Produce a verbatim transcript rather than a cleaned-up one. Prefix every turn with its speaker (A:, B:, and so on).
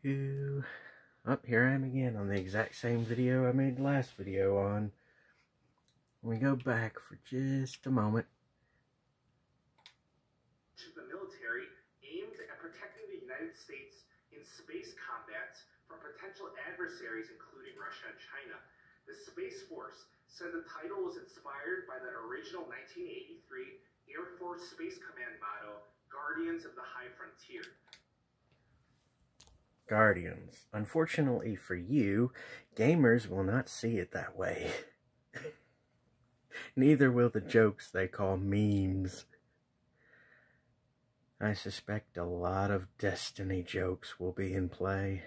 A: Anywho, up here I am again on the exact same video I made the last video on. We go back for just a moment.
B: The military aimed at protecting the United States in space combat from potential adversaries including Russia and China. The Space Force said the title was inspired by the original nineteen eighty-three Air Force Space Command motto, Guardians of the High Frontier.
A: Guardians. Unfortunately for you, gamers will not see it that way. Neither will the jokes they call memes. I suspect a lot of Destiny jokes will be in play.